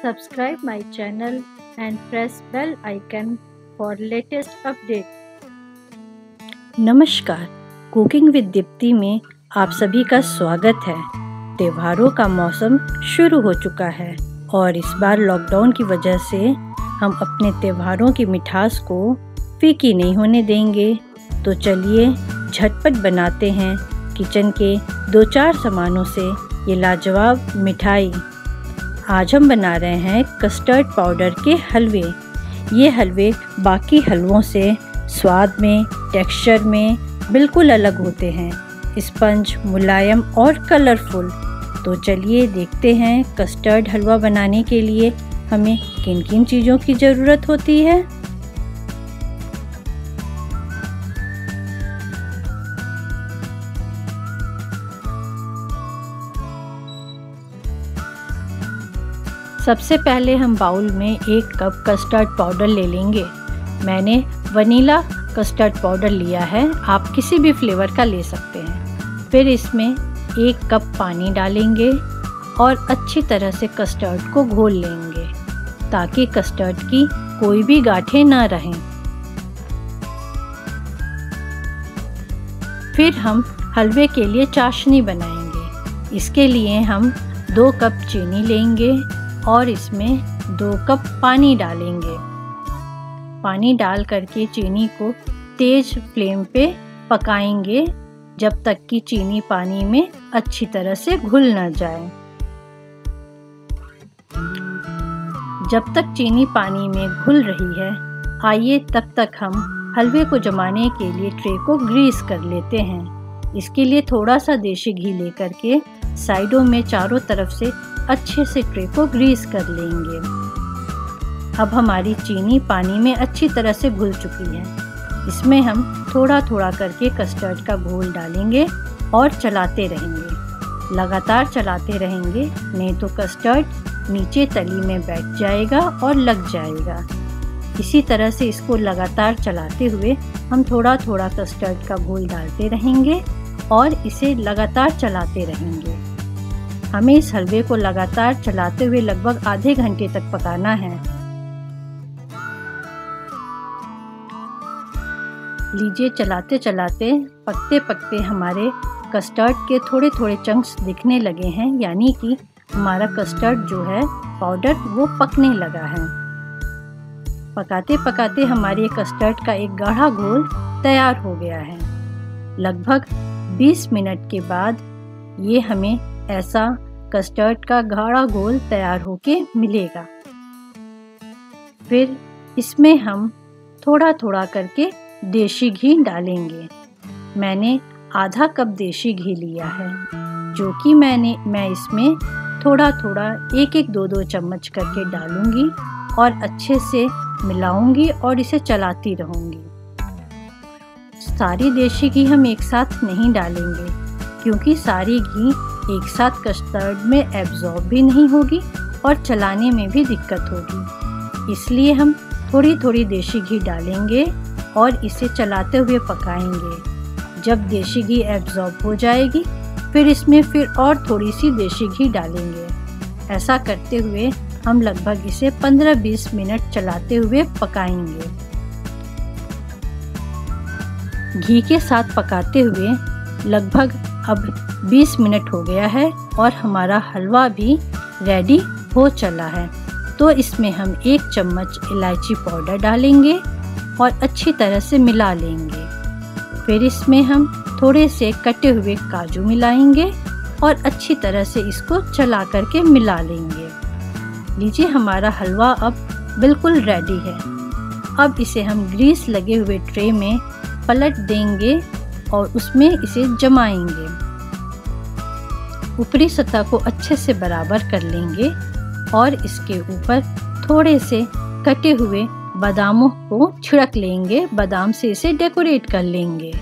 Subscribe my channel and press bell icon for latest update. नमस्कार, cooking with Deepti में आप सभी का स्वागत है। त्योहारों का मौसम शुरू हो चुका है और इस बार लॉकडाउन की वजह से हम अपने त्योहारों की मिठास को फीकी नहीं होने देंगे। तो चलिए झटपट बनाते हैं किचन के 2-4 सामानों से ये लाजवाब मिठाई। आज हम बना रहे हैं कस्टर्ड पाउडर के हलवे। ये हलवे बाकी हलवों से स्वाद में, टेक्सचर में बिल्कुल अलग होते हैं, स्पंज, मुलायम और कलरफुल। तो चलिए देखते हैं कस्टर्ड हलवा बनाने के लिए हमें किन किन चीज़ों की ज़रूरत होती है। सबसे पहले हम बाउल में 1 कप कस्टर्ड पाउडर ले लेंगे। मैंने वनीला कस्टर्ड पाउडर लिया है, आप किसी भी फ्लेवर का ले सकते हैं। फिर इसमें 1 कप पानी डालेंगे और अच्छी तरह से कस्टर्ड को घोल लेंगे ताकि कस्टर्ड की कोई भी गांठें ना रहें। फिर हम हलवे के लिए चाशनी बनाएंगे। इसके लिए हम 2 कप चीनी लेंगे और इसमें 2 कप पानी डालेंगे। पानी डाल करके चीनी को तेज फ्लेम पे पकाएंगे जब तक कि चीनी पानी में अच्छी तरह से घुल न जाए। जब तक चीनी पानी में घुल रही है, आइए तब तक हम हलवे को जमाने के लिए ट्रे को ग्रीस कर लेते हैं। इसके लिए थोड़ा सा देशी घी लेकर के साइडों में चारों तरफ से अच्छे से ट्रे को ग्रीस कर लेंगे। अब हमारी चीनी पानी में अच्छी तरह से घुल चुकी है। इसमें हम थोड़ा थोड़ा करके कस्टर्ड का घोल डालेंगे और चलाते रहेंगे। लगातार चलाते रहेंगे, नहीं तो कस्टर्ड नीचे तली में बैठ जाएगा और लग जाएगा। इसी तरह से इसको लगातार चलाते हुए हम थोड़ा थोड़ा कस्टर्ड का घोल डालते रहेंगे और इसे लगातार चलाते रहेंगे। हमें इस हलवे को लगातार चलाते हुए लगभग आधे घंटे तक पकाना है। लीजिए, चलाते चलाते पकते पकते हमारे कस्टर्ड के थोड़े थोड़े चंक्स दिखने लगे हैं, यानी कि हमारा कस्टर्ड जो है पाउडर वो पकने लगा है। पकाते पकाते हमारे कस्टर्ड का एक गाढ़ा घोल तैयार हो गया है। लगभग 20 मिनट के बाद ये हमें ऐसा कस्टर्ड का गाढ़ा घोल तैयार होके मिलेगा। फिर इसमें हम थोड़ा थोड़ा करके देशी घी डालेंगे। मैंने आधा कप देशी घी लिया है, जो कि मैं इसमें थोड़ा थोड़ा 1-1, 2-2 चम्मच करके डालूंगी और अच्छे से मिलाऊंगी और इसे चलाती रहूंगी। सारी देशी घी हम एक साथ नहीं डालेंगे क्योंकि सारी घी एक साथ कस्टर्ड में एब्जॉर्ब भी नहीं होगी और चलाने में भी दिक्कत होगी। इसलिए हम थोड़ी थोड़ी देशी घी डालेंगे और इसे चलाते हुए पकाएंगे। जब देशी घी एब्जॉर्ब हो जाएगी, फिर इसमें फिर और थोड़ी सी देशी घी डालेंगे। ऐसा करते हुए हम लगभग इसे 15-20 मिनट चलाते हुए पकाएंगे। घी के साथ पकाते हुए लगभग अब 20 मिनट हो गया है और हमारा हलवा भी रेडी हो चला है। तो इसमें हम 1 चम्मच इलायची पाउडर डालेंगे और अच्छी तरह से मिला लेंगे। फिर इसमें हम थोड़े से कटे हुए काजू मिलाएंगे और अच्छी तरह से इसको चला करके मिला लेंगे। लीजिए, हमारा हलवा अब बिल्कुल रेडी है। अब इसे हम ग्रीस लगे हुए ट्रे में पलट देंगे और उसमें इसे जमाएंगे। ऊपरी सतह को अच्छे से बराबर कर लेंगे और इसके ऊपर थोड़े से कटे हुए बादामों को छिड़क लेंगे। बादाम से इसे डेकोरेट कर लेंगे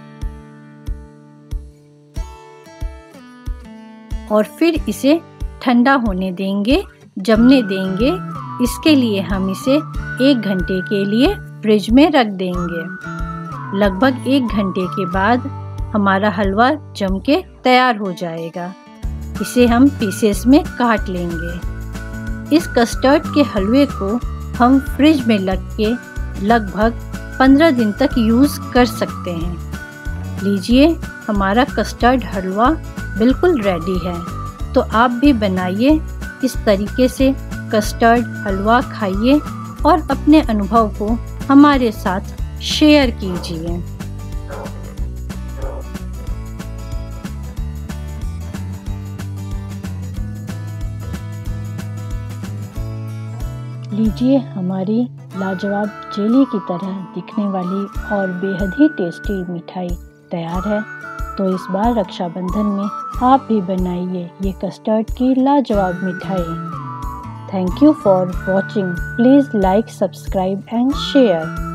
और फिर इसे ठंडा होने देंगे, जमने देंगे। इसके लिए हम इसे 1 घंटे के लिए फ्रिज में रख देंगे। लगभग 1 घंटे के बाद हमारा हलवा जम के तैयार हो जाएगा। इसे हम पीसेस में काट लेंगे। इस कस्टर्ड के हलवे को हम फ्रिज में रख के लगभग 15 दिन तक यूज़ कर सकते हैं। लीजिए, हमारा कस्टर्ड हलवा बिल्कुल रेडी है। तो आप भी बनाइए इस तरीके से कस्टर्ड हलवा, खाइए और अपने अनुभव को हमारे साथ शेयर कीजिए। लीजिए, हमारी लाजवाब जेली की तरह दिखने वाली और बेहद ही टेस्टी मिठाई तैयार है। तो इस बार रक्षाबंधन में आप भी बनाइए ये कस्टर्ड की लाजवाब मिठाई। Thank you for watching. Please like, subscribe and share.